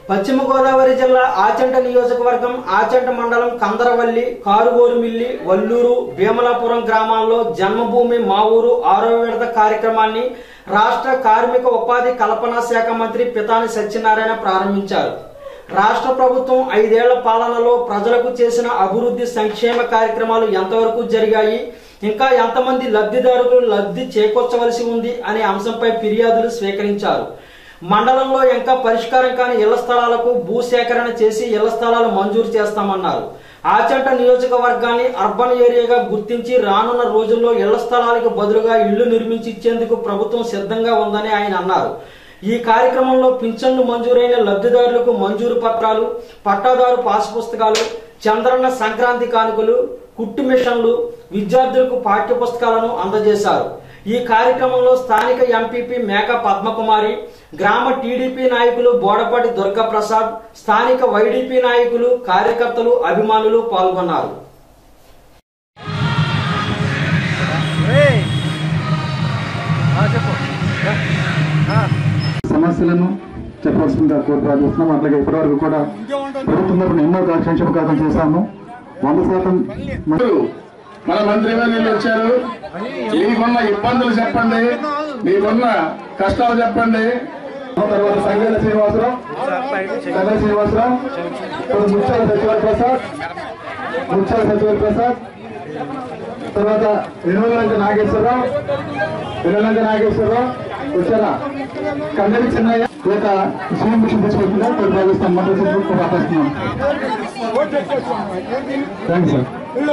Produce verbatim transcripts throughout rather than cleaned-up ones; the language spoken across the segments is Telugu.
పశ్చిమ గోదావరి జిల్లా ఆచంట నియోజకవర్గం ఆచంట మండలం కందరవల్లి, కారుగోలుమిల్లి, వల్లూరు, భీమలాపురం గ్రామాల్లో జన్మభూమి మా ఊరు ఆరో విడత కార్యక్రమాన్ని రాష్ట్ర కార్మిక ఉపాధి కల్పనా శాఖ మంత్రి పితాని సత్యనారాయణ ప్రారంభించారు. రాష్ట్ర ప్రభుత్వం ఐదేళ్ల పాలనలో ప్రజలకు చేసిన అభివృద్ధి సంక్షేమ కార్యక్రమాలు ఎంతవరకు జరిగాయి, ఇంకా ఎంతమంది లబ్ధిదారులు లబ్ధి చేకూర్చవలసి ఉంది అనే అంశంపై ఫిర్యాదులు స్వీకరించారు. మండలంలో ఇంకా పరిష్కారం కాని ఇళ్ల స్థలాలకు భూసేకరణ చేసి ఇళ్ల స్థలాలు మంజూరు చేస్తామన్నారు. ఆచంట నియోజకవర్గాన్ని అర్బన్ ఏరియాగా గుర్తించి రానున్న రోజుల్లో ఇళ్ల స్థలాలకు బదులుగా ఇళ్లు నిర్మించి ఇచ్చేందుకు ప్రభుత్వం సిద్ధంగా ఉందని ఆయన అన్నారు. ఈ కార్యక్రమంలో పింఛన్లు మంజూరైన లబ్ధిదారులకు మంజూరు పత్రాలు, పట్టాదారు పాస్ పుస్తకాలు, చంద్రన్న సంక్రాంతి కానుకలు, కుట్టు మిషన్లు, విద్యార్థులకు పాఠ్య పుస్తకాలను అందజేశారు. ఈ కార్యక్రమంలో స్థానిక ఎంపీపీ మేక పద్మకుమారి, గ్రామ టీడీపీ నాయకులు బోడపాటి దుర్గాప్రసాద్, స్థానిక వైడీపీ నాయకులు, కార్యకర్తలు, అభిమానులు పాల్గొన్నారు. సమస్యలను చెప్పవలసిందిగా కోరి ప్రార్థిస్తున్నాం. అట్లాగే ఇప్పటివరకు కూడా ప్రభుత్వం తరపున ఎన్నో సంక్షేమ కార్యక్రమం చేశాము. వంద శాతం మన మంత్రివర్యులు వచ్చారు. మీకున్న ఇబ్బందులు చెప్పండి, మీకున్న కష్టాలు చెప్పండి. తర్వాత సంగీత శ్రీనివాసరావు, సంగీత శ్రీనివాసరావు, ముత్యాల సత్యవతి ప్రసాద్, ముత్యాల సత్యవతి ప్రసాద్, తర్వాత వినోదంక నాగేశ్వరరావు, వినోదంక నాగేశ్వరరావు వచ్చారా, కందరి చిన్నయ్య లేక సీఎం మిషన్ తీసుకొచ్చిందా కొన్ని భావిస్తాం. మంత్రి ప్రార్థిస్తున్నాం. Thank sir.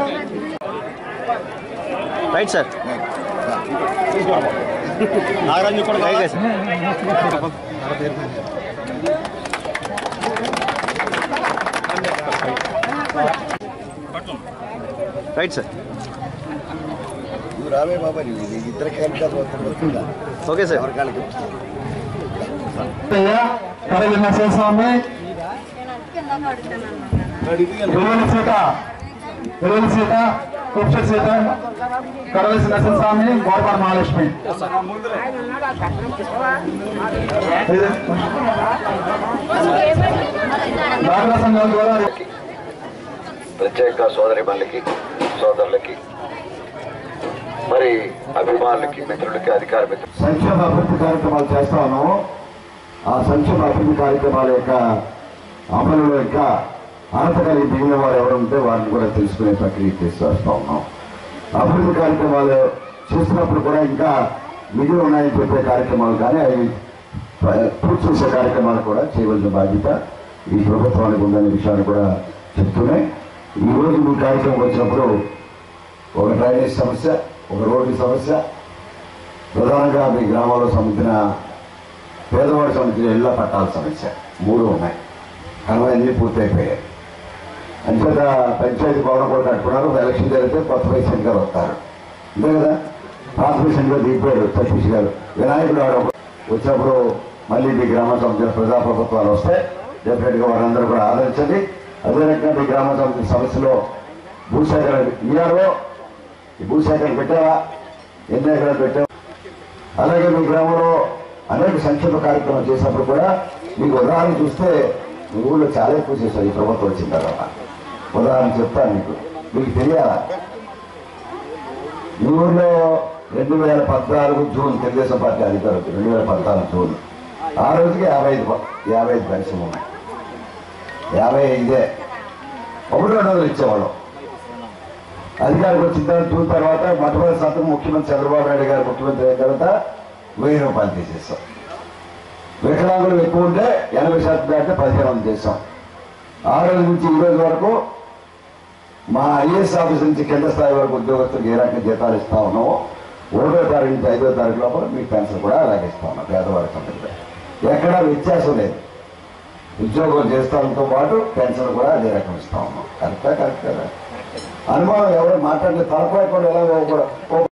Right sir. Nagaraju కూడా రైట్ సార్. Right sir. రావే బాబా ఇద్దరు ఓకే సార్. స్వామి సీత విలువల సీత కుక్ష సీత కడవలసి నరసింహస్వామి, గోడపాడు మహాలక్ష్మి. డాక్టర్ సంఘాల ద్వారా ప్రత్యేక సోదరి మళ్ళకి సోదరులకి మరి అభిమానులకి మిత్రులకి అధికార మిత్రులు సంక్షేమ అభివృద్ధి కార్యక్రమాలు చేస్తా ఉన్నాము. ఆ సంక్షేమ అభివృద్ధి కార్యక్రమాల యొక్క అమలులో ఇంకా అర్హత కలిగి మిగిలిన వారు ఎవరు ఉంటే వారిని కూడా తెలుసుకునే ప్రక్రియ తీసుకొస్తా ఉన్నాం. అభివృద్ధి కార్యక్రమాలు చేస్తున్నప్పుడు కూడా ఇంకా మిగిలి ఉన్నాయని చెప్పే కార్యక్రమాలు కానీ అవి పూర్తి చేసే కార్యక్రమాలు కూడా చేయవలసిన బాధ్యత ఈ ప్రభుత్వానికి ఉందనే విషయాన్ని కూడా చెప్తూనే ఈరోజు మీ కార్యక్రమం వచ్చినప్పుడు ఒక డ్రైనేజ్ సమస్య, ఒక రోడ్డు సమస్య, ప్రధానంగా మీ గ్రామాల్లో సంబంధించిన పేదవాడికి సంబంధించిన ఇళ్ల పట్టాల సమస్య మూడు ఉన్నాయి. కనుక అన్నీ పూర్తయిపోయాయి. అంచేత పంచాయతీ భవనం కూడా కట్టుకున్నారు. ఎలక్షన్ జరిగితే కొత్త పేషెంట్ గారు వస్తారు అంతే కదా. పాత పేషెంట్ గారు దిగిపోయారు సతీష్ గారు. వినాయకుడు వాడు వచ్చినప్పుడు మళ్ళీ మీ గ్రామానికి సంబంధించిన ప్రజాప్రభుత్వాలు వస్తే డెఫినెట్గా వారందరూ కూడా ఆదరించండి. అదే రకంగా మీ గ్రామానికి సంబంధించిన సమస్యలో భూసేకరణ ఈనాడో ఈ భూసేకరణ పెట్టావా, ఎన్ని ఎకరాలు పెట్టావా. అలాగే మీ గ్రామంలో అనేక సంక్షేమ కార్యక్రమాలు చేసినప్పుడు కూడా మీకు ఉదాహరణ చూస్తే మీ ఊళ్ళో చాలా ఎక్కువ చేశారు ఈ ప్రభుత్వం వచ్చిన తర్వాత. ఉదాహరణ చెప్తాను మీకు, మీకు తెలియాలా. మీ ఊళ్ళో రెండు వేల పద్నాలుగు జూన్ తెలుగుదేశం పార్టీ అధికారులు రెండు వేల పద్నాలుగు జూన్ ఆ రోజుకి యాభై ఐదు యాభై ఐదు పెన్షన్ ఉన్నాయి. యాభై ఐదే ఒకటి రెండు వందలు ఇచ్చేవాళ్ళం. అధికారికి వచ్చిన తర్వాత జూన్ తర్వాత మొట్టమొదటి శాతం ముఖ్యమంత్రి చంద్రబాబు నాయుడు గారు ముఖ్యమంత్రి అయిన తర్వాత వెయ్యి రూపాయలు తీసేస్తాం. వికలాంగులు ఎక్కువ ఉంటే ఎనభై శాతం దాటితే పదిహేను వందలు చేస్తాం. ఆ రోజు నుంచి ఈ రోజు వరకు మా ఐఏఎస్ ఆఫీస్ నుంచి కింద స్థాయి వరకు ఉద్యోగస్తులకు ఏ రకంగా జీతాలు ఇస్తా ఉన్నామో ఒకటో తారీఖు నుంచి ఐదో తారీఖు లోపల మీకు పెన్షన్ కూడా అలాగే ఇస్తా ఉన్నాం. పేదవారికి సంబంధించి ఎక్కడా వ్యత్యాసం లేదు. ఉద్యోగం చేస్తాంతో పాటు పెన్షన్ కూడా అదే రకం ఇస్తా ఉన్నాం. కరెక్టా కరెక్ట్ కదా. అనుమానం ఎవరు మాట్లాడలేదు. తలపోయకుండా ఎలా